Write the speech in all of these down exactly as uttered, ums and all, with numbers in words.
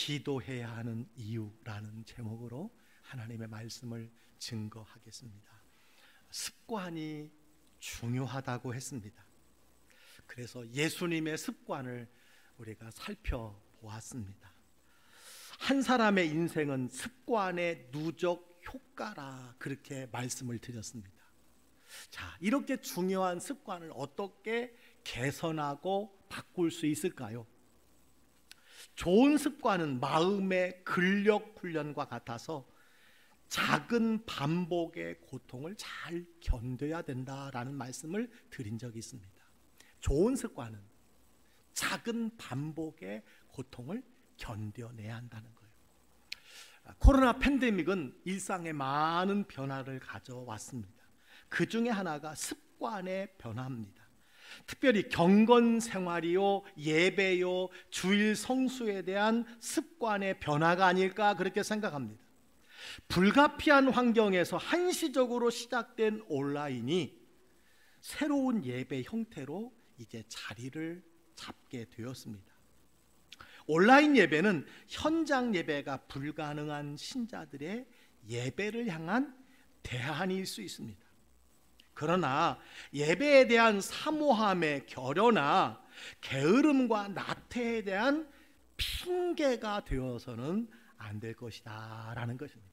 기도해야 하는 이유라는 제목으로 하나님의 말씀을 증거하겠습니다. 습관이 중요하다고 했습니다. 그래서 예수님의 습관을 우리가 살펴보았습니다. 한 사람의 인생은 습관의 누적 효과라 그렇게 말씀을 드렸습니다. 자, 이렇게 중요한 습관을 어떻게 개선하고 바꿀 수 있을까요? 좋은 습관은 마음의 근력 훈련과 같아서 작은 반복의 고통을 잘 견뎌야 된다라는 말씀을 드린 적이 있습니다. 좋은 습관은 작은 반복의 고통을 견뎌내야 한다는 거예요. 코로나 팬데믹은 일상에 많은 변화를 가져왔습니다. 그 중에 하나가 습관의 변화입니다. 특별히 경건 생활이요, 예배요, 주일 성수에 대한 습관의 변화가 아닐까 그렇게 생각합니다. 불가피한 환경에서 한시적으로 시작된 온라인이 새로운 예배 형태로 이제 자리를 잡게 되었습니다. 온라인 예배는 현장 예배가 불가능한 신자들의 예배를 향한 대안일 수 있습니다. 그러나 예배에 대한 사모함의 결여나 게으름과 나태에 대한 핑계가 되어서는 안 될 것이다 라는 것입니다.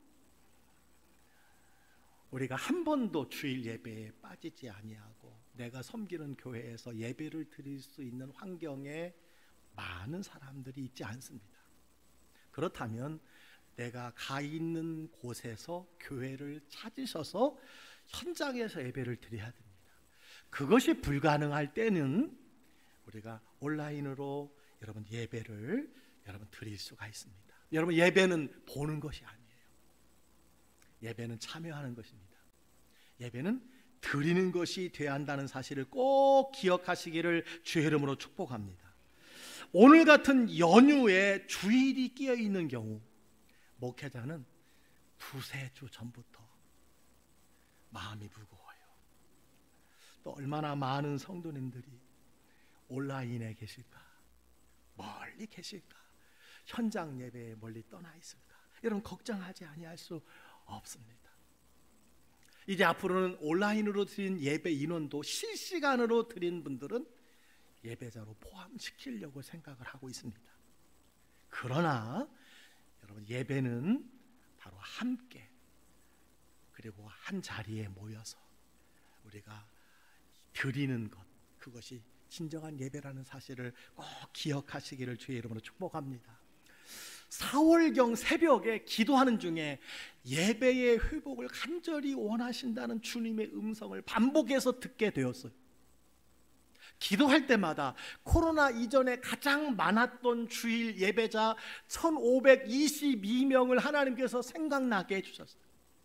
우리가 한 번도 주일 예배에 빠지지 아니하고 내가 섬기는 교회에서 예배를 드릴 수 있는 환경에 많은 사람들이 있지 않습니다. 그렇다면 내가 가 있는 곳에서 교회를 찾으셔서 현장에서 예배를 드려야 됩니다. 그것이 불가능할 때는 우리가 온라인으로 여러분 예배를 여러분 드릴 수가 있습니다. 여러분 예배는 보는 것이 아니에요. 예배는 참여하는 것입니다. 예배는 드리는 것이 되어야 한다는 사실을 꼭 기억하시기를 주의 이름으로 축복합니다. 오늘 같은 연휴에 주일이 끼어 있는 경우 목회자는 두세 주 전부터 마음이 무거워요. 또 얼마나 많은 성도님들이 온라인에 계실까, 멀리 계실까, 현장 예배에 멀리 떠나 있을까. 여러분 걱정하지 아니할 수 없습니다. 이제 앞으로는 온라인으로 드린 예배 인원도 실시간으로 드린 분들은 예배자로 포함시키려고 생각을 하고 있습니다. 그러나 여러분 예배는 바로 함께 그리고 한 자리에 모여서 우리가 드리는 것, 그것이 진정한 예배라는 사실을 꼭 기억하시기를 주의 이름으로 축복합니다. 사월경 새벽에 기도하는 중에 예배의 회복을 간절히 원하신다는 주님의 음성을 반복해서 듣게 되었어요. 기도할 때마다 코로나 이전에 가장 많았던 주일 예배자 천오백이십이 명을 하나님께서 생각나게 해주셨어요.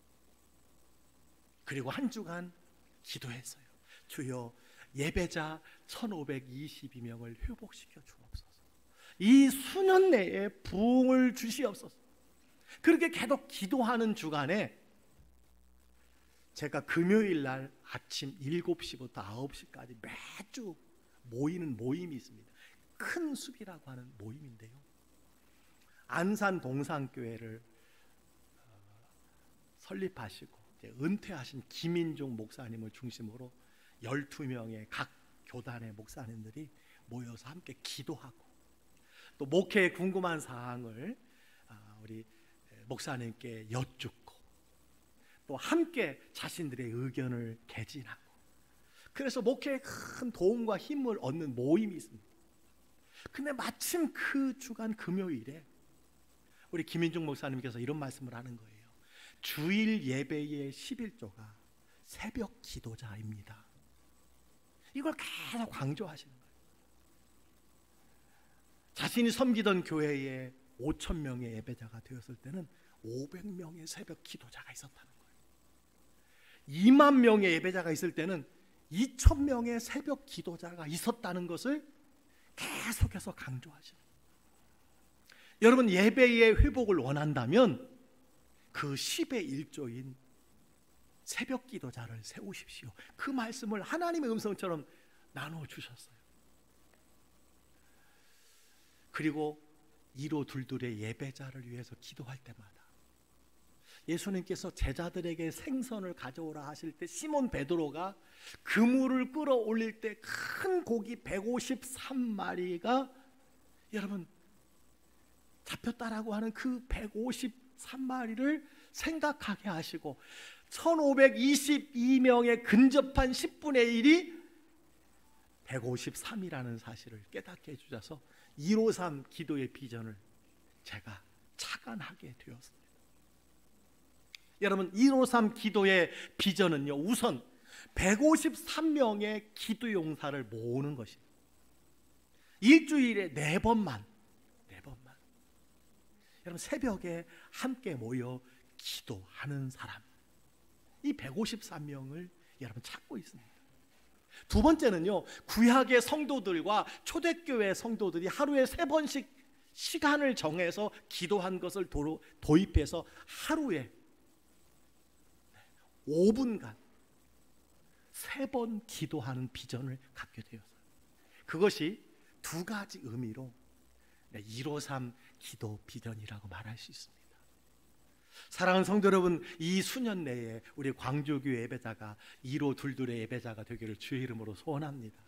그리고 한 주간 기도했어요. 주여 예배자 천오백이십이 명을 회복시켜 주옵소서. 이 수년 내에 부흥을 주시옵소서. 그렇게 계속 기도하는 주간에 제가 금요일 날 아침 일곱 시부터 아홉 시까지 매주 모이는 모임이 있습니다. 큰 숲이라고 하는 모임인데요, 안산 동산교회를 설립하시고 이제 은퇴하신 김인종 목사님을 중심으로 열두 명의 각 교단의 목사님들이 모여서 함께 기도하고 또 목회에 궁금한 사항을 우리 목사님께 여쭙고 또 함께 자신들의 의견을 개진하고, 그래서 목회에 큰 도움과 힘을 얻는 모임이 있습니다. 근데 마침 그 주간 금요일에 우리 김인중 목사님께서 이런 말씀을 하는 거예요. 주일 예배의 십일조가 새벽 기도자입니다. 이걸 계속 강조하시는 거예요. 자신이 섬기던 교회에 오천 명의 예배자가 되었을 때는 오백 명의 새벽 기도자가 있었다는 거예요. 이만 명의 예배자가 있을 때는 이천 명의 새벽 기도자가 있었다는 것을 계속해서 강조하시는 거예요. 여러분 예배의 회복을 원한다면 그 십의 일조인 새벽 기도자를 세우십시오. 그 말씀을 하나님의 음성처럼 나눠주셨어요. 그리고 이로 둘둘의 예배자를 위해서 기도할 때마다 예수님께서 제자들에게 생선을 가져오라 하실 때 시몬 베드로가 그물을 끌어올릴 때 큰 고기 백오십삼 마리가 여러분 잡혔다라고 하는 그 백오십삼 마리를 생각하게 하시고 천오백이십이 명에 근접한 십분의 일이 백오십삼이라는 사실을 깨닫게 해주셔서 일오삼 기도의 비전을 제가 착안하게 되었습니다. 여러분, 일오삼 기도의 비전은요, 우선 백오십삼 명의 기도 용사를 모으는 것입니다. 일주일에 네 번만, 네 번만. 여러분, 새벽에 함께 모여 기도하는 사람, 이 백오십삼 명을 여러분 찾고 있습니다. 두 번째는요, 구약의 성도들과 초대교회 성도들이 하루에 세 번씩 시간을 정해서 기도한 것을 도로, 도입해서 하루에 오 분간 세 번 기도하는 비전을 갖게 되었어요. 그것이 두 가지 의미로 일오삼 기도 비전이라고 말할 수 있습니다. 사랑하는 성도 여러분, 이 수년 내에 우리 광주교회 예배자가 이로 둘둘의 예배자가 되기를 주의 이름으로 소원합니다.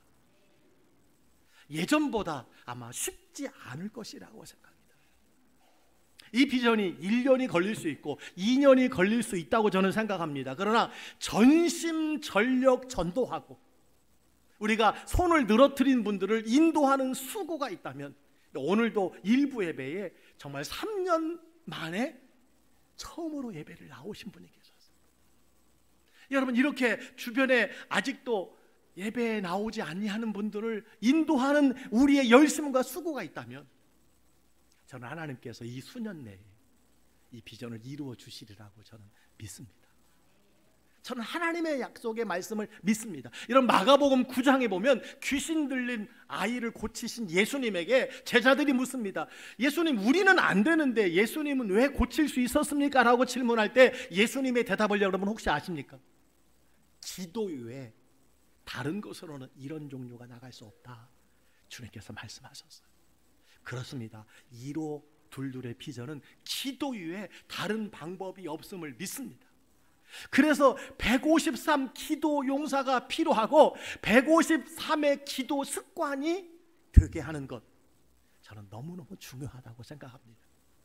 예전보다 아마 쉽지 않을 것이라고 생각합니다. 이 비전이 일 년이 걸릴 수 있고 이 년이 걸릴 수 있다고 저는 생각합니다. 그러나 전심전력 전도하고 우리가 손을 늘어뜨린 분들을 인도하는 수고가 있다면 오늘도 일부 예배에 정말 삼 년 만에 처음으로 예배를 나오신 분이 계셨어요. 여러분, 이렇게 주변에 아직도 예배에 나오지 아니하는 분들을 인도하는 우리의 열심과 수고가 있다면 저는 하나님께서 이 수년 내에 이 비전을 이루어 주시리라고 저는 믿습니다. 저는 하나님의 약속의 말씀을 믿습니다. 이런 마가복음 구 장에 보면 귀신 들린 아이를 고치신 예수님에게 제자들이 묻습니다. 예수님, 우리는 안 되는데 예수님은 왜 고칠 수 있었습니까? 라고 질문할 때 예수님의 대답을 여러분 혹시 아십니까? 기도 외에 다른 것으로는 이런 종류가 나갈 수 없다, 주님께서 말씀하셨어요. 그렇습니다. 이로 둘둘의 비전은 기도 외에 다른 방법이 없음을 믿습니다. 그래서 백오십삼 기도 용사가 필요하고 백오십삼의 기도 습관이 되게 하는 것, 저는 너무너무 중요하다고 생각합니다.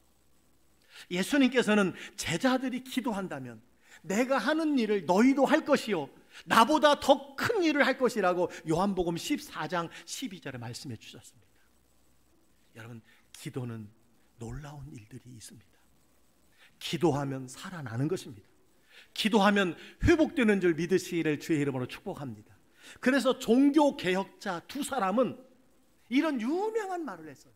예수님께서는 제자들이 기도한다면 내가 하는 일을 너희도 할 것이요 나보다 더 큰 일을 할 것이라고 요한복음 십사 장 십이 절에 말씀해 주셨습니다. 여러분, 기도는 놀라운 일들이 있습니다. 기도하면 살아나는 것입니다. 기도하면 회복되는 줄 믿으시기를 주의 이름으로 축복합니다. 그래서 종교개혁자 두 사람은 이런 유명한 말을 했어요.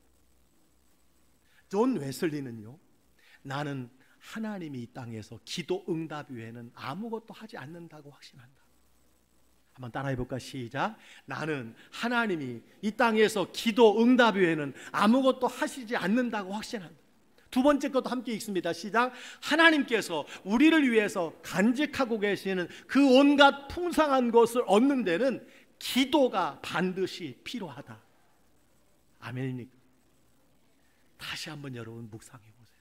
존 웨슬리는요, 나는 하나님이 이 땅에서 기도 응답 외에는 아무것도 하지 않는다고 확신한다. 한번 따라해 볼까? 시작. 나는 하나님이 이 땅에서 기도 응답 외에는 아무것도 하시지 않는다고 확신한다. 두 번째 것도 함께 읽습니다. 시작. 하나님께서 우리를 위해서 간직하고 계시는 그 온갖 풍성한 것을 얻는 데는 기도가 반드시 필요하다. 아멘입니까? 다시 한번 여러분 묵상해 보세요.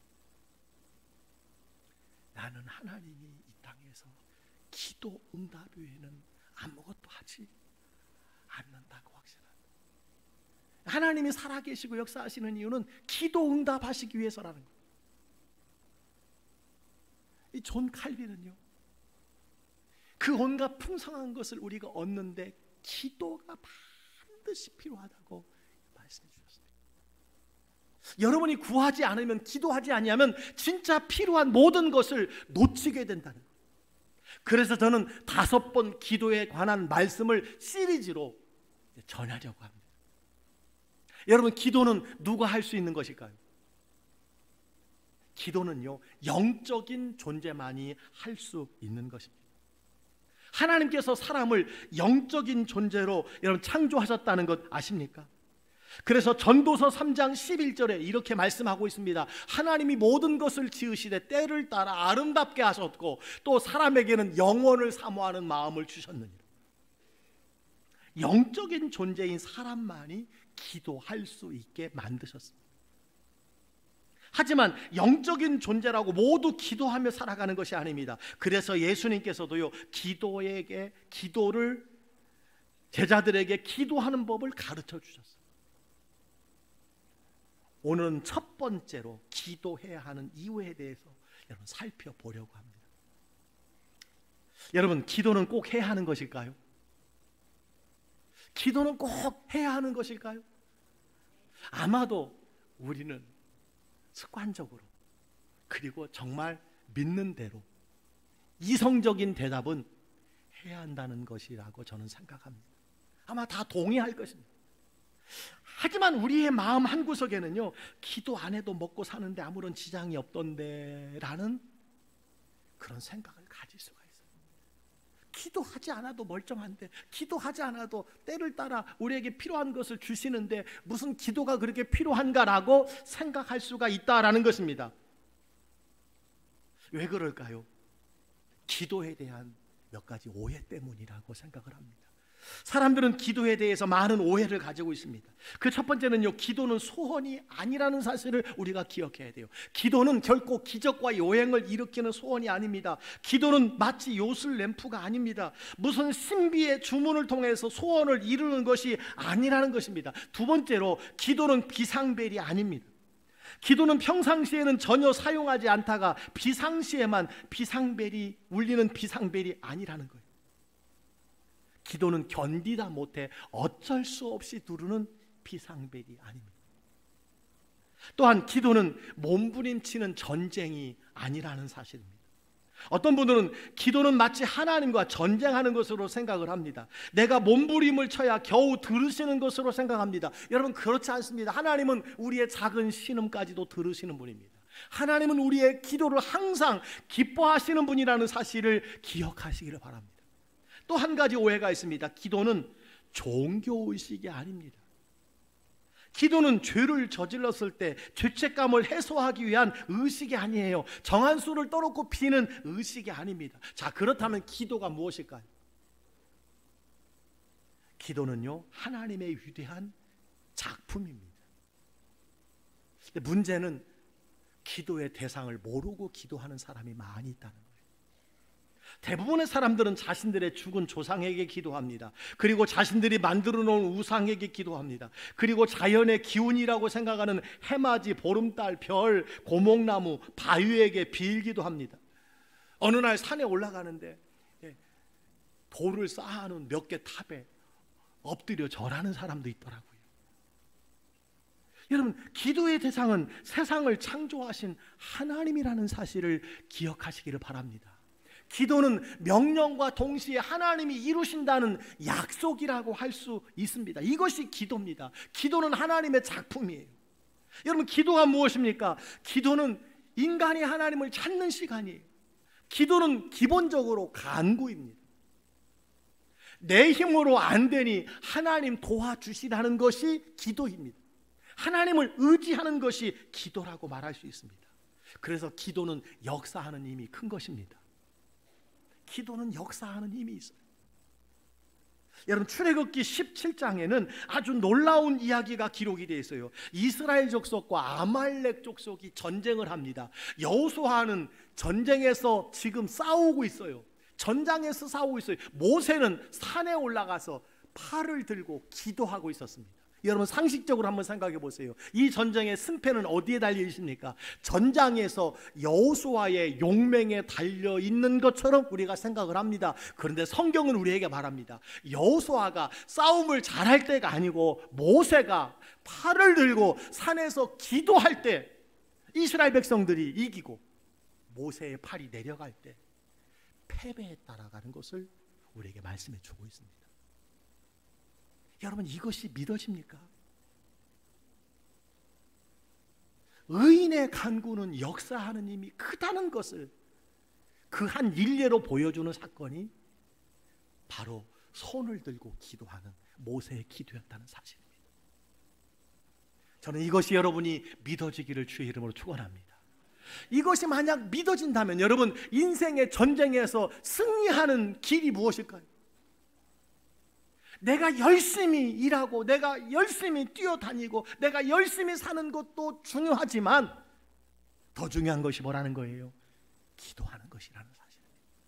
나는 하나님이 이 땅에서 기도 응답 외에는 아무것도 하지 않는다고 확신한다. 하나님이 살아계시고 역사하시는 이유는 기도 응답하시기 위해서라는 거예요. 이 존 칼빈은요, 그 온갖 풍성한 것을 우리가 얻는데 기도가 반드시 필요하다고 말씀해 주셨습니다. 여러분이 구하지 않으면, 기도하지 아니하면 진짜 필요한 모든 것을 놓치게 된다는 거예요. 그래서 저는 다섯 번 기도에 관한 말씀을 시리즈로 전하려고 합니다. 여러분, 기도는 누가 할 수 있는 것일까요? 기도는요, 영적인 존재만이 할 수 있는 것입니다. 하나님께서 사람을 영적인 존재로 여러분 창조하셨다는 것 아십니까? 그래서 전도서 삼 장 십일 절에 이렇게 말씀하고 있습니다. 하나님이 모든 것을 지으시되 때를 따라 아름답게 하셨고 또 사람에게는 영원을 사모하는 마음을 주셨느니라. 영적인 존재인 사람만이 기도할 수 있게 만드셨습니다. 하지만 영적인 존재라고 모두 기도하며 살아가는 것이 아닙니다. 그래서 예수님께서도요, 기도에게 기도를 제자들에게 기도하는 법을 가르쳐 주셨어요. 오늘은 첫 번째로 기도해야 하는 이유에 대해서 여러분 살펴보려고 합니다. 여러분, 기도는 꼭 해야 하는 것일까요? 기도는 꼭 해야 하는 것일까요? 아마도 우리는 습관적으로, 그리고 정말 믿는 대로 이성적인 대답은 해야 한다는 것이라고 저는 생각합니다. 아마 다 동의할 것입니다. 하지만 우리의 마음 한구석에는요, 기도 안 해도 먹고 사는데 아무런 지장이 없던데 라는 그런 생각을 가질 수가 있어요. 기도하지 않아도 멀쩡한데, 기도하지 않아도 때를 따라 우리에게 필요한 것을 주시는데 무슨 기도가 그렇게 필요한가라고 생각할 수가 있다라는 것입니다. 왜 그럴까요? 기도에 대한 몇 가지 오해 때문이라고 생각을 합니다. 사람들은 기도에 대해서 많은 오해를 가지고 있습니다. 그 첫 번째는요, 기도는 소원이 아니라는 사실을 우리가 기억해야 돼요. 기도는 결코 기적과 요행을 일으키는 소원이 아닙니다. 기도는 마치 요술 램프가 아닙니다. 무슨 신비의 주문을 통해서 소원을 이루는 것이 아니라는 것입니다. 두 번째로, 기도는 비상벨이 아닙니다. 기도는 평상시에는 전혀 사용하지 않다가 비상시에만 비상벨이 울리는 비상벨이 아니라는 거예요. 기도는 견디다 못해 어쩔 수 없이 누르는 비상벨이 아닙니다. 또한 기도는 몸부림치는 전쟁이 아니라는 사실입니다. 어떤 분들은 기도는 마치 하나님과 전쟁하는 것으로 생각을 합니다. 내가 몸부림을 쳐야 겨우 들으시는 것으로 생각합니다. 여러분, 그렇지 않습니다. 하나님은 우리의 작은 신음까지도 들으시는 분입니다. 하나님은 우리의 기도를 항상 기뻐하시는 분이라는 사실을 기억하시기를 바랍니다. 또 한 가지 오해가 있습니다. 기도는 종교의식이 아닙니다. 기도는 죄를 저질렀을 때 죄책감을 해소하기 위한 의식이 아니에요. 정한 수를 떠놓고 비는 의식이 아닙니다. 자, 그렇다면 기도가 무엇일까요? 기도는요, 하나님의 위대한 작품입니다. 근데 문제는 기도의 대상을 모르고 기도하는 사람이 많이 있다는 거예요. 대부분의 사람들은 자신들의 죽은 조상에게 기도합니다. 그리고 자신들이 만들어 놓은 우상에게 기도합니다. 그리고 자연의 기운이라고 생각하는 해맞이, 보름달, 별, 고목나무, 바위에게 빌기도 합니다. 어느 날 산에 올라가는데 돌을 쌓아놓은 몇 개 탑에 엎드려 절하는 사람도 있더라고요. 여러분, 기도의 대상은 세상을 창조하신 하나님이라는 사실을 기억하시기를 바랍니다. 기도는 명령과 동시에 하나님이 이루신다는 약속이라고 할 수 있습니다. 이것이 기도입니다. 기도는 하나님의 작품이에요. 여러분, 기도가 무엇입니까? 기도는 인간이 하나님을 찾는 시간이에요. 기도는 기본적으로 간구입니다. 내 힘으로 안 되니 하나님 도와주시라는 것이 기도입니다. 하나님을 의지하는 것이 기도라고 말할 수 있습니다. 그래서 기도는 역사하는 힘이 큰 것입니다. 기도는 역사하는 힘이 있어요. 여러분, 출애굽기 십칠 장에는 아주 놀라운 이야기가 기록이 되어 있어요. 이스라엘 족속과 아말렉 족속이 전쟁을 합니다. 여호수아는 전쟁에서 지금 싸우고 있어요. 전장에서 싸우고 있어요. 모세는 산에 올라가서 팔을 들고 기도하고 있었습니다. 여러분, 상식적으로 한번 생각해 보세요. 이 전쟁의 승패는 어디에 달려 있습니까? 전장에서 여호수아의 용맹에 달려 있는 것처럼 우리가 생각을 합니다. 그런데 성경은 우리에게 말합니다. 여호수아가 싸움을 잘할 때가 아니고 모세가 팔을 들고 산에서 기도할 때 이스라엘 백성들이 이기고 모세의 팔이 내려갈 때 패배했다라는 것을 우리에게 말씀해 주고 있습니다. 여러분, 이것이 믿어집니까? 의인의 간구는 역사하는 힘이 크다는 것을 그 한 일례로 보여주는 사건이 바로 손을 들고 기도하는 모세의 기도였다는 사실입니다. 저는 이것이 여러분이 믿어지기를 주의 이름으로 축원합니다. 이것이 만약 믿어진다면 여러분, 인생의 전쟁에서 승리하는 길이 무엇일까요? 내가 열심히 일하고 내가 열심히 뛰어다니고 내가 열심히 사는 것도 중요하지만 더 중요한 것이 뭐라는 거예요? 기도하는 것이라는 사실.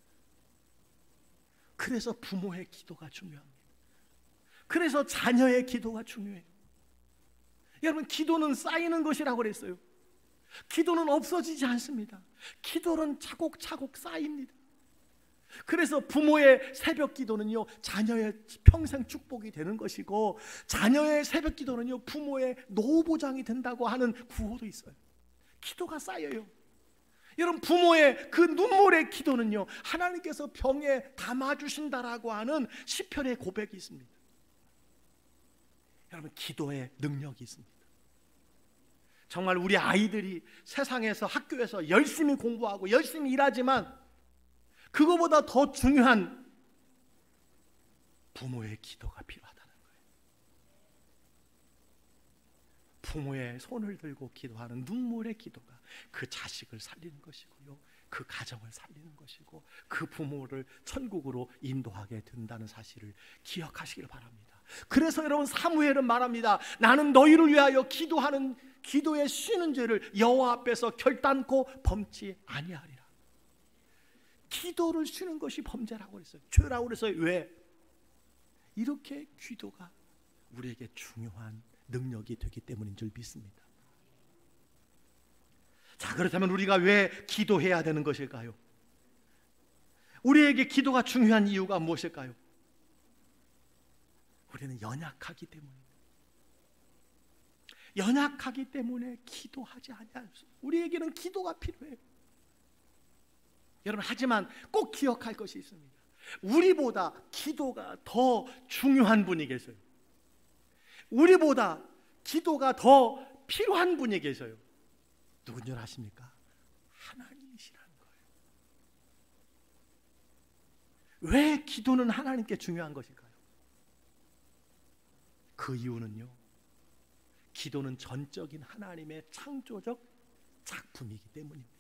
그래서 부모의 기도가 중요합니다. 그래서 자녀의 기도가 중요해요. 여러분, 기도는 쌓이는 것이라고 그랬어요. 기도는 없어지지 않습니다. 기도는 차곡차곡 쌓입니다. 그래서 부모의 새벽 기도는요, 자녀의 평생 축복이 되는 것이고, 자녀의 새벽 기도는요, 부모의 노보장이 된다고 하는 구호도 있어요. 기도가 쌓여요. 여러분, 부모의 그 눈물의 기도는요, 하나님께서 병에 담아주신다라고 하는 시편의 고백이 있습니다. 여러분, 기도의 능력이 있습니다. 정말 우리 아이들이 세상에서, 학교에서 열심히 공부하고 열심히 일하지만 그거보다 더 중요한 부모의 기도가 필요하다는 거예요. 부모의 손을 들고 기도하는 눈물의 기도가 그 자식을 살리는 것이고요, 그 가정을 살리는 것이고, 그 부모를 천국으로 인도하게 된다는 사실을 기억하시길 바랍니다. 그래서 여러분, 사무엘은 말합니다. 나는 너희를 위하여 기도하는 기도에 쉬는 죄를 여호와 앞에서 결단코 범치 아니하리라. 기도를 쉬는 것이 범죄라고 그랬어요. 죄라고 그랬어요. 왜? 이렇게 기도가 우리에게 중요한 능력이 되기 때문인 줄 믿습니다. 자, 그렇다면 우리가 왜 기도해야 되는 것일까요? 우리에게 기도가 중요한 이유가 무엇일까요? 우리는 연약하기 때문입니다. 연약하기 때문에 기도하지 않습니다. 우리에게는 기도가 필요해요. 여러분, 하지만 꼭 기억할 것이 있습니다. 우리보다 기도가 더 중요한 분이 계세요. 우리보다 기도가 더 필요한 분이 계세요. 누군 줄 아십니까? 하나님이시라는 거예요. 왜 기도는 하나님께 중요한 것일까요? 그 이유는요, 기도는 전적인 하나님의 창조적 작품이기 때문입니다.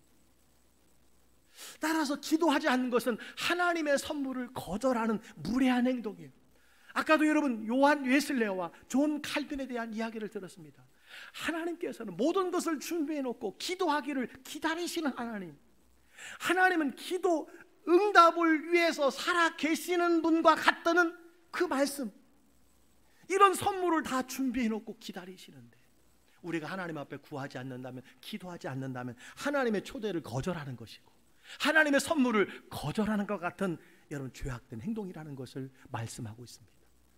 따라서 기도하지 않는 것은 하나님의 선물을 거절하는 무례한 행동이에요. 아까도 여러분, 요한 웨슬레어와 존 칼빈에 대한 이야기를 들었습니다. 하나님께서는 모든 것을 준비해 놓고 기도하기를 기다리시는 하나님, 하나님은 기도 응답을 위해서 살아 계시는 분과 같다는 그 말씀, 이런 선물을 다 준비해 놓고 기다리시는데, 우리가 하나님 앞에 구하지 않는다면, 기도하지 않는다면 하나님의 초대를 거절하는 것이고, 하나님의 선물을 거절하는 것 같은 여러분, 죄악된 행동이라는 것을 말씀하고 있습니다.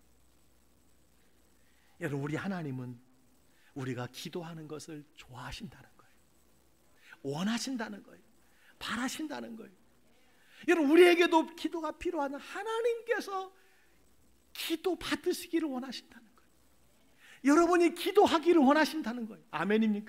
여러분, 우리 하나님은 우리가 기도하는 것을 좋아하신다는 거예요. 원하신다는 거예요. 바라신다는 거예요. 여러분, 우리에게도 기도가 필요한 하나님께서 기도 받으시기를 원하신다는 거예요. 여러분이 기도하기를 원하신다는 거예요. 아멘입니까?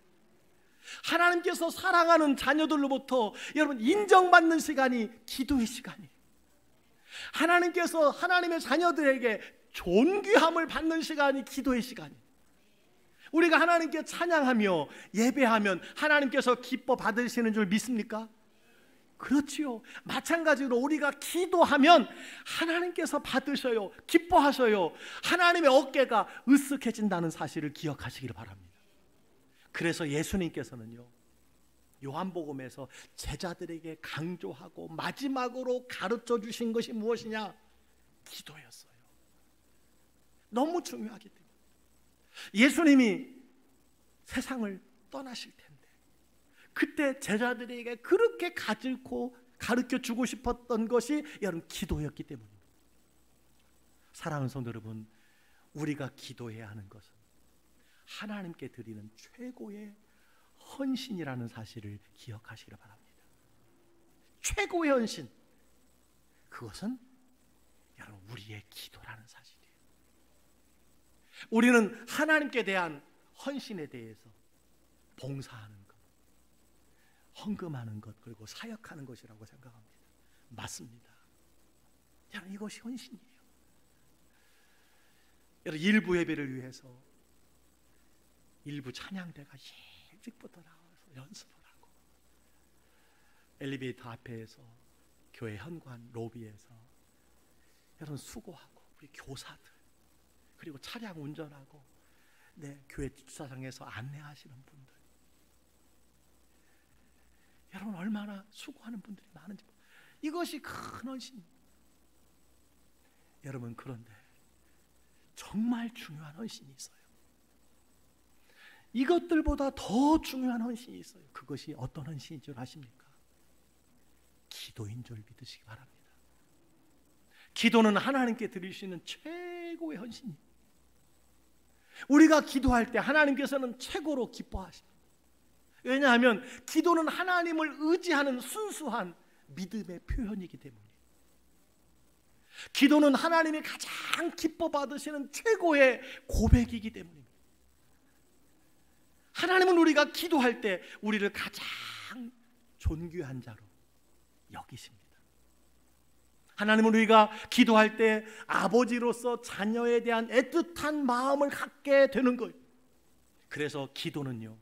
하나님께서 사랑하는 자녀들로부터 여러분, 인정받는 시간이 기도의 시간이에요. 하나님께서 하나님의 자녀들에게 존귀함을 받는 시간이 기도의 시간이에요. 우리가 하나님께 찬양하며 예배하면 하나님께서 기뻐 받으시는 줄 믿습니까? 그렇지요. 마찬가지로 우리가 기도하면 하나님께서 받으셔요, 기뻐하셔요. 하나님의 어깨가 으쓱해진다는 사실을 기억하시길 바랍니다. 그래서 예수님께서는요, 요한복음에서 제자들에게 강조하고 마지막으로 가르쳐 주신 것이 무엇이냐? 기도였어요. 너무 중요하기 때문에. 예수님이 세상을 떠나실 텐데, 그때 제자들에게 그렇게 가르쳐 가르쳐 주고 싶었던 것이 여러분, 기도였기 때문입니다. 사랑하는 성도 여러분, 우리가 기도해야 하는 것은 하나님께 드리는 최고의 헌신이라는 사실을 기억하시기 바랍니다. 최고의 헌신, 그것은 여러분, 우리의 기도라는 사실이에요. 우리는 하나님께 대한 헌신에 대해서 봉사하는 것, 헌금하는 것, 그리고 사역하는 것이라고 생각합니다. 맞습니다. 여러분, 이것이 헌신이에요. 여러분, 일부 예배를 위해서 일부 찬양대가 일찍부터 나와서 연습을 하고, 엘리베이터 앞에서, 교회 현관 로비에서 여러분 수고하고, 우리 교사들, 그리고 차량 운전하고, 네, 교회 주차장에서 안내하시는 분들, 여러분 얼마나 수고하는 분들이 많은지 이것이 큰 헌신입니다. 여러분 그런데 정말 중요한 헌신이 있어요. 이것들보다 더 중요한 헌신이 있어요. 그것이 어떤 헌신인 줄 아십니까? 기도인 줄 믿으시기 바랍니다. 기도는 하나님께 드릴 수 있는 최고의 헌신입니다. 우리가 기도할 때 하나님께서는 최고로 기뻐하십니다. 왜냐하면 기도는 하나님을 의지하는 순수한 믿음의 표현이기 때문이에요. 기도는 하나님이 가장 기뻐 받으시는 최고의 고백이기 때문입니다. 하나님은 우리가 기도할 때 우리를 가장 존귀한 자로 여기십니다. 하나님은 우리가 기도할 때 아버지로서 자녀에 대한 애틋한 마음을 갖게 되는 거예요. 그래서 기도는요,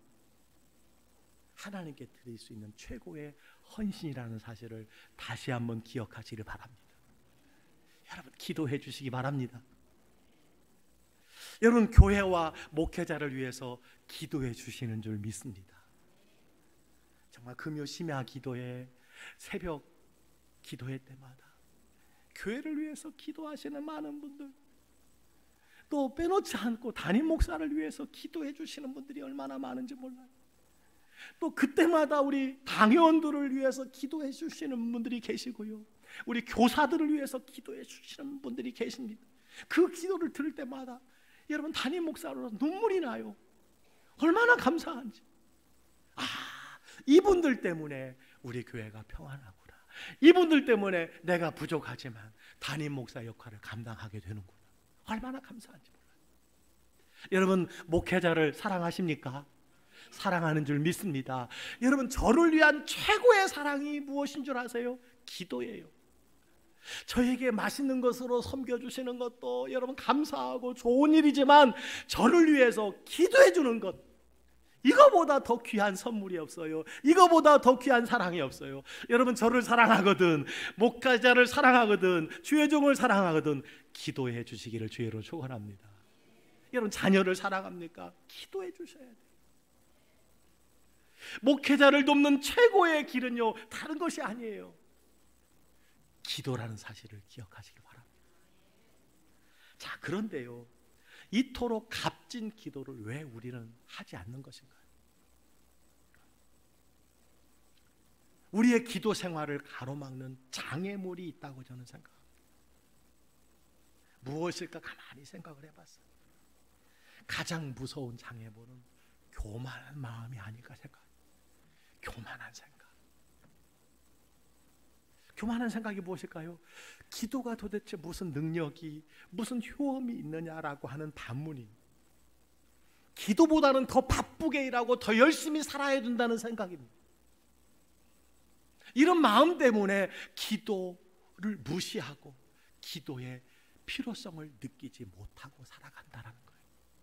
하나님께 드릴 수 있는 최고의 헌신이라는 사실을 다시 한번 기억하시길 바랍니다. 여러분 기도해 주시기 바랍니다. 여러분 교회와 목회자를 위해서 기도해 주시는 줄 믿습니다. 정말 금요 심야 기도회, 새벽 기도회 때마다 교회를 위해서 기도하시는 많은 분들, 또 빼놓지 않고 담임 목사를 위해서 기도해 주시는 분들이 얼마나 많은지 몰라요. 또 그때마다 우리 당회원들을 위해서 기도해 주시는 분들이 계시고요, 우리 교사들을 위해서 기도해 주시는 분들이 계십니다. 그 기도를 들을 때마다 여러분 담임 목사로서 눈물이 나요. 얼마나 감사한지. 아, 이분들 때문에 우리 교회가 평안하구나. 이분들 때문에 내가 부족하지만 담임 목사 역할을 감당하게 되는구나. 얼마나 감사한지 몰라요. 여러분 목회자를 사랑하십니까? 사랑하는 줄 믿습니다. 여러분 저를 위한 최고의 사랑이 무엇인 줄 아세요? 기도예요. 저에게 맛있는 것으로 섬겨주시는 것도 여러분 감사하고 좋은 일이지만 저를 위해서 기도해 주는 것, 이거보다 더 귀한 선물이 없어요. 이거보다 더 귀한 사랑이 없어요. 여러분 저를 사랑하거든, 목회자를 사랑하거든, 주의 종을 사랑하거든 기도해 주시기를 주의로 축원합니다. 여러분 자녀를 사랑합니까? 기도해 주셔야 돼요. 목회자를 돕는 최고의 길은요 다른 것이 아니에요. 기도라는 사실을 기억하시기 바랍니다. 자, 그런데요, 이토록 값진 기도를 왜 우리는 하지 않는 것인가요? 우리의 기도 생활을 가로막는 장애물이 있다고 저는 생각합니다. 무엇일까 가만히 생각을 해봤어요. 가장 무서운 장애물은 교만한 마음이 아닐까 생각합니다. 교만한 생각. 교만한 생각이 무엇일까요? 기도가 도대체 무슨 능력이, 무슨 효험이 있느냐라고 하는 반문이, 기도보다는 더 바쁘게 일하고 더 열심히 살아야 된다는 생각입니다. 이런 마음 때문에 기도를 무시하고 기도의 필요성을 느끼지 못하고 살아간다는 거예요.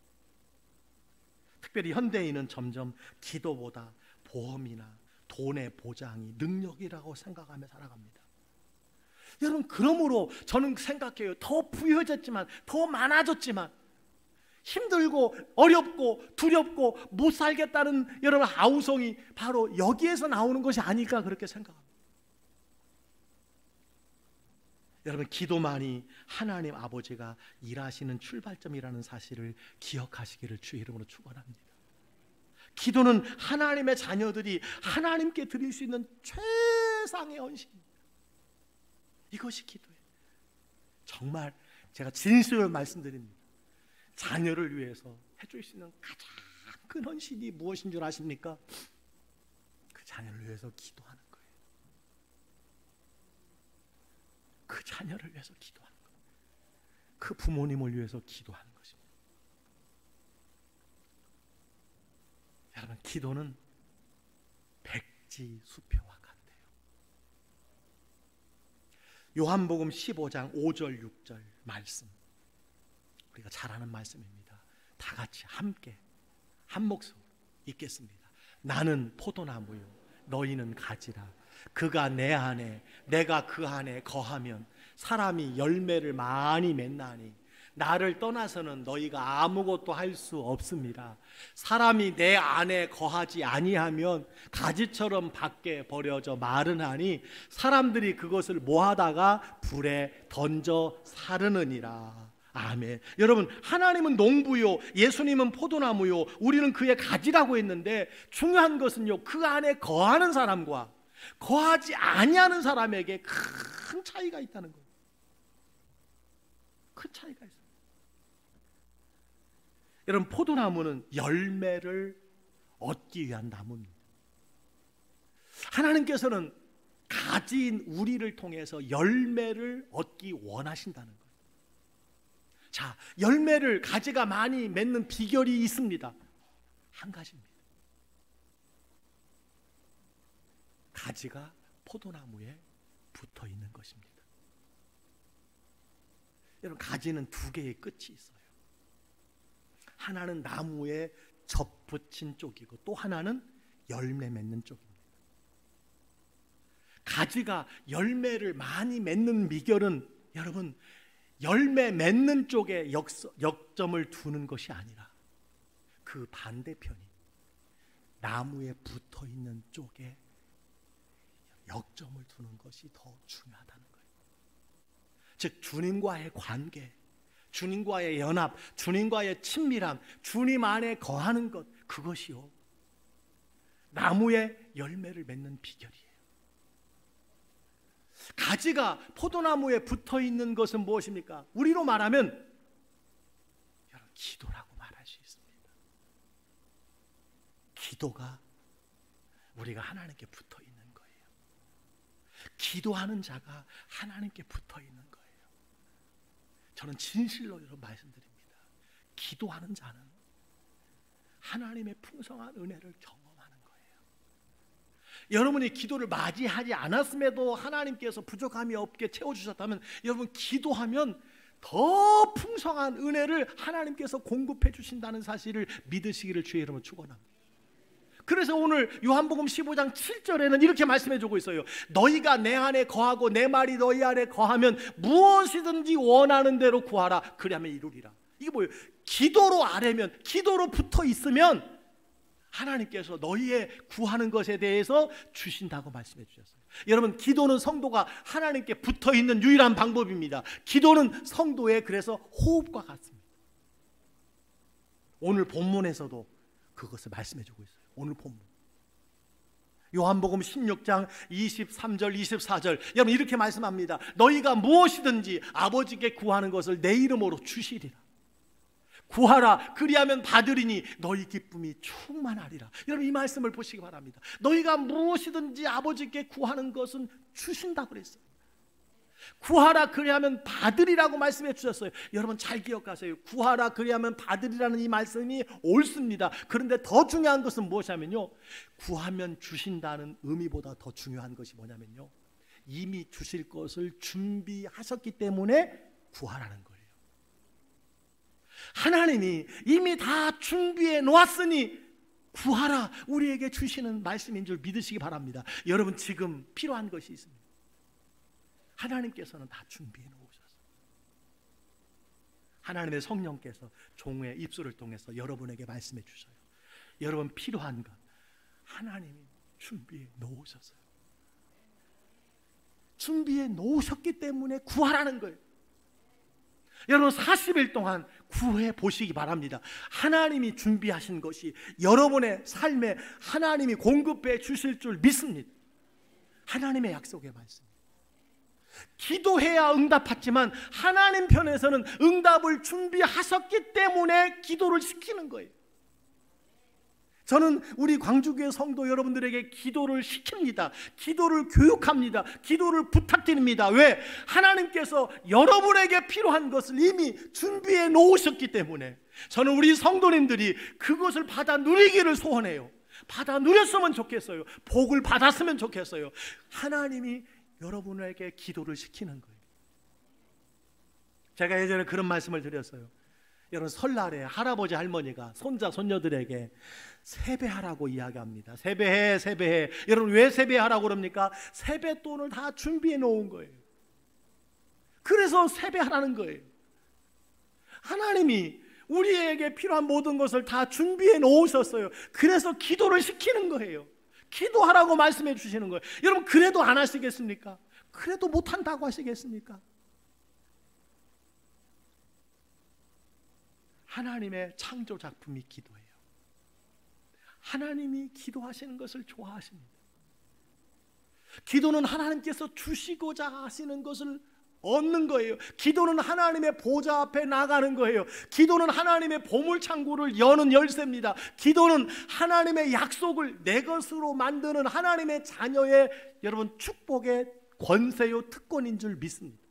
특별히 현대인은 점점 기도보다 보험이나 돈의 보장이 능력이라고 생각하며 살아갑니다. 여러분 그러므로 저는 생각해요. 더 부유해졌지만, 더 많아졌지만 힘들고 어렵고 두렵고 못 살겠다는 여러분 아우성이 바로 여기에서 나오는 것이 아닐까 그렇게 생각합니다. 여러분 기도만이 하나님 아버지가 일하시는 출발점이라는 사실을 기억하시기를 주의 이름으로 축원합니다. 기도는 하나님의 자녀들이 하나님께 드릴 수 있는 최상의 헌신입니다. 이것이 기도예요. 정말 제가 진실을 말씀드립니다. 자녀를 위해서 해줄 수 있는 가장 큰 헌신이 무엇인 줄 아십니까? 그 자녀를 위해서 기도하는 거예요. 그 자녀를 위해서 기도하는 거예요. 그 부모님을 위해서 기도하는 것입니다. 여러분 기도는 백지수표와 같아요. 요한복음 십오 장 오 절 육 절 말씀, 우리가 잘 아는 말씀입니다. 다 같이 함께 한 목소리 읽겠습니다. 나는 포도나무요 너희는 가지라. 그가 내 안에 내가 그 안에 거하면 사람이 열매를 많이 맺나니 나를 떠나서는 너희가 아무것도 할 수 없습니다. 사람이 내 안에 거하지 아니하면 가지처럼 밖에 버려져 마르나니 사람들이 그것을 모아다가 불에 던져 사르느니라. 아멘. 여러분, 하나님은 농부요, 예수님은 포도나무요, 우리는 그의 가지라고 했는데 중요한 것은요, 그 안에 거하는 사람과 거하지 아니하는 사람에게 큰 차이가 있다는 거예요. 큰 차이가 있어요. 여러분, 포도나무는 열매를 얻기 위한 나무입니다. 하나님께서는 가지인 우리를 통해서 열매를 얻기 원하신다는 거예요. 자, 열매를, 가지가 많이 맺는 비결이 있습니다. 한 가지입니다. 가지가 포도나무에 붙어 있는 것입니다. 여러분, 가지는 두 개의 끝이 있어요. 하나는 나무에 접붙인 쪽이고 또 하나는 열매 맺는 쪽입니다. 가지가 열매를 많이 맺는 비결은 여러분, 열매 맺는 쪽에 역, 역점을 두는 것이 아니라 그 반대편이 나무에 붙어 있는 쪽에 역점을 두는 것이 더 중요하다는 거예요. 즉, 주님과의 관계, 주님과의 연합, 주님과의 친밀함, 주님 안에 거하는 것, 그것이요 나무에 열매를 맺는 비결이에요. 가지가 포도나무에 붙어 있는 것은 무엇입니까? 우리로 말하면 여러분, 기도라고 말할 수 있습니다. 기도가 우리가 하나님께 붙어 있는 거예요. 기도하는 자가 하나님께 붙어 있는 거예요. 저는 진실로 여러분 말씀드립니다. 기도하는 자는 하나님의 풍성한 은혜를 경험하는 거예요. 여러분이 기도를 맞이하지 않았음에도 하나님께서 부족함이 없게 채워주셨다면 여러분, 기도하면 더 풍성한 은혜를 하나님께서 공급해 주신다는 사실을 믿으시기를 주의 이름으로 축원합니다. 그래서 오늘 요한복음 십오 장 칠 절에는 이렇게 말씀해 주고 있어요. 너희가 내 안에 거하고 내 말이 너희 안에 거하면 무엇이든지 원하는 대로 구하라. 그리하면 이루리라. 이게 뭐예요? 기도로 아뢰면, 기도로 붙어 있으면 하나님께서 너희의 구하는 것에 대해서 주신다고 말씀해 주셨어요. 여러분, 기도는 성도가 하나님께 붙어 있는 유일한 방법입니다. 기도는 성도의 그래서 호흡과 같습니다. 오늘 본문에서도 그것을 말씀해 주고 있어요. 오늘 본문 요한복음 십육 장 이십삼 절 이십사 절 여러분, 이렇게 말씀합니다. 너희가 무엇이든지 아버지께 구하는 것을 내 이름으로 주시리라. 구하라, 그리하면 받으리니 너희 기쁨이 충만하리라. 여러분, 이 말씀을 보시기 바랍니다. 너희가 무엇이든지 아버지께 구하는 것은 주신다고 그랬어요. 구하라, 그리하면 받으리라고 말씀해 주셨어요. 여러분, 잘 기억하세요. 구하라, 그리하면 받으리라는 이 말씀이 옳습니다. 그런데 더 중요한 것은 무엇이냐면요, 구하면 주신다는 의미보다 더 중요한 것이 뭐냐면요, 이미 주실 것을 준비하셨기 때문에 구하라는 거예요. 하나님이 이미 다 준비해 놓았으니 구하라, 우리에게 주시는 말씀인 줄 믿으시기 바랍니다. 여러분, 지금 필요한 것이 있습니다. 하나님께서는 다 준비해 놓으셨어요. 하나님의 성령께서 종의 입술을 통해서 여러분에게 말씀해 주셔요. 여러분, 필요한 것 하나님이 준비해 놓으셨어요. 준비해 놓으셨기 때문에 구하라는 거예요. 여러분, 사십 일 동안 구해 보시기 바랍니다. 하나님이 준비하신 것이 여러분의 삶에 하나님이 공급해 주실 줄 믿습니다. 하나님의 약속의 말씀. 기도해야 응답받지만 하나님 편에서는 응답을 준비하셨기 때문에 기도를 시키는 거예요. 저는 우리 광주교회 성도 여러분들에게 기도를 시킵니다. 기도를 교육합니다. 기도를 부탁드립니다. 왜? 하나님께서 여러분에게 필요한 것을 이미 준비해 놓으셨기 때문에 저는 우리 성도님들이 그것을 받아 누리기를 소원해요. 받아 누렸으면 좋겠어요. 복을 받았으면 좋겠어요. 하나님이 여러분에게 기도를 시키는 거예요. 제가 예전에 그런 말씀을 드렸어요. 여러분, 설날에 할아버지 할머니가 손자 손녀들에게 세배하라고 이야기합니다. 세배해 세배해. 여러분, 왜 세배하라고 그럽니까? 세뱃돈을 다 준비해 놓은 거예요. 그래서 세배하라는 거예요. 하나님이 우리에게 필요한 모든 것을 다 준비해 놓으셨어요. 그래서 기도를 시키는 거예요. 기도하라고 말씀해 주시는 거예요. 여러분, 그래도 안 하시겠습니까? 그래도 못한다고 하시겠습니까? 하나님의 창조 작품이 기도예요. 하나님이 기도하시는 것을 좋아하십니다. 기도는 하나님께서 주시고자 하시는 것을 얻는 거예요. 기도는 하나님의 보좌 앞에 나가는 거예요. 기도는 하나님의 보물창고를 여는 열쇠입니다. 기도는 하나님의 약속을 내 것으로 만드는 하나님의 자녀의 여러분 축복의 권세요 특권인 줄 믿습니다.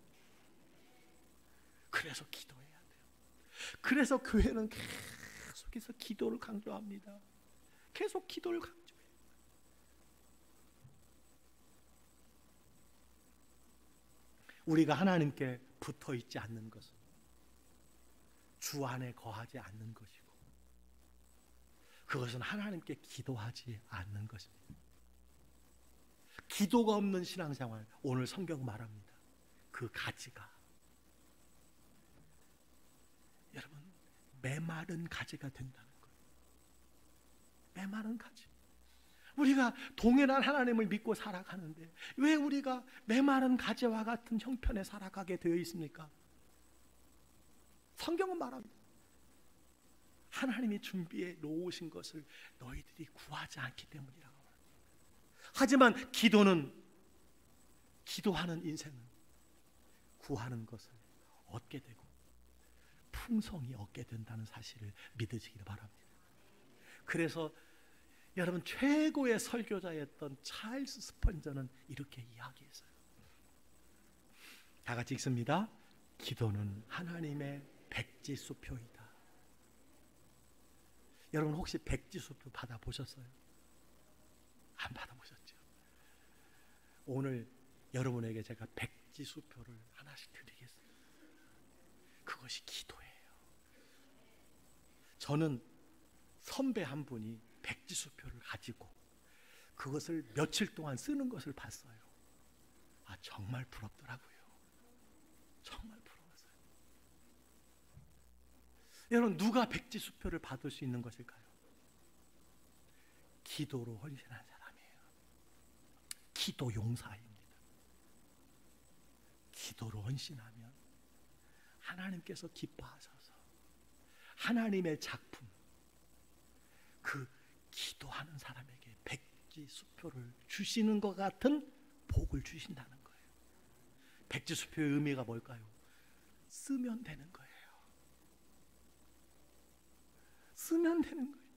그래서 기도해야 돼요. 그래서 교회는 계속해서 기도를 강조합니다. 계속 기도를 강조해요. 우리가 하나님께 붙어 있지 않는 것은 주 안에 거하지 않는 것이고, 그것은 하나님께 기도하지 않는 것입니다. 기도가 없는 신앙생활, 오늘 성경 말합니다. 그 가지가 여러분 메마른 가지가 된다는 거예요. 메마른 가지. 우리가 동일한 하나님을 믿고 살아가는데 왜 우리가 메마른 가지와 같은 형편에 살아가게 되어 있습니까? 성경은 말합니다. 하나님이 준비해 놓으신 것을 너희들이 구하지 않기 때문이라고 말합니다. 하지만 기도는, 기도하는 인생은 구하는 것을 얻게 되고 풍성히 얻게 된다는 사실을 믿으시기를 바랍니다. 그래서 여러분, 최고의 설교자였던 찰스 스펀저는 이렇게 이야기했어요. 다 같이 읽습니다. 기도는 하나님의 백지수표이다. 여러분, 혹시 백지수표 받아보셨어요? 안 받아보셨죠? 오늘 여러분에게 제가 백지수표를 하나씩 드리겠습니다. 그것이 기도예요. 저는 선배 한 분이 백지수표를 가지고 그것을 며칠 동안 쓰는 것을 봤어요. 아, 정말 부럽더라고요. 정말 부러웠어요. 여러분, 누가 백지수표를 받을 수 있는 것일까요? 기도로 헌신한 사람이에요. 기도 용사입니다. 기도로 헌신하면 하나님께서 기뻐하셔서 하나님의 작품, 그 기도하는 사람에게 백지수표를 주시는 것 같은 복을 주신다는 거예요. 백지수표의 의미가 뭘까요? 쓰면 되는 거예요. 쓰면 되는 거예요.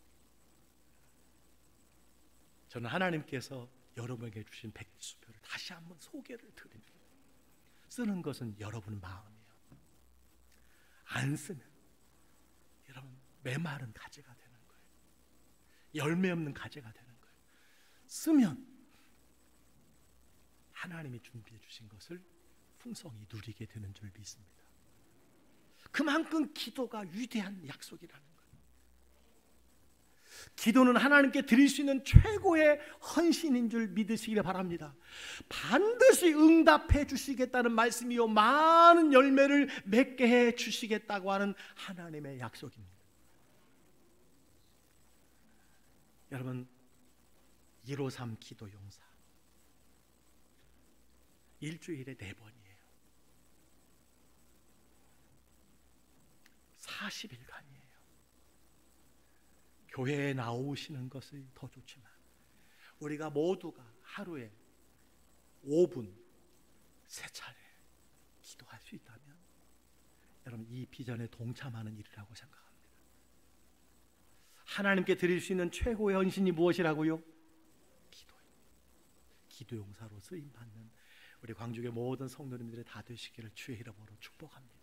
저는 하나님께서 여러분에게 주신 백지수표를 다시 한번 소개를 드립니다. 쓰는 것은 여러분 마음이에요. 안 쓰면 여러분 메마른 가지가 되는 거예요. 열매 없는 가지가 되는 거예요. 쓰면 하나님이 준비해 주신 것을 풍성히 누리게 되는 줄 믿습니다. 그만큼 기도가 위대한 약속이라는 거예요. 기도는 하나님께 드릴 수 있는 최고의 헌신인 줄 믿으시기를 바랍니다. 반드시 응답해 주시겠다는 말씀이요, 많은 열매를 맺게 해 주시겠다고 하는 하나님의 약속입니다. 여러분, 일오삼 기도 용사 일주일에 네 번이에요. 사십 일간이에요. 교회에 나오시는 것이 더 좋지만 우리가 모두가 하루에 오 분 세 차례 기도할 수 있다면 여러분, 이 비전에 동참하는 일이라고 생각합니다. 하나님께 드릴 수 있는 최고의 헌신이 무엇이라고요? 기도예요. 기도 용사로 쓰임 받는 우리 광주의 모든 성도님들이 다 되시기를 주의 이름으로 축복합니다.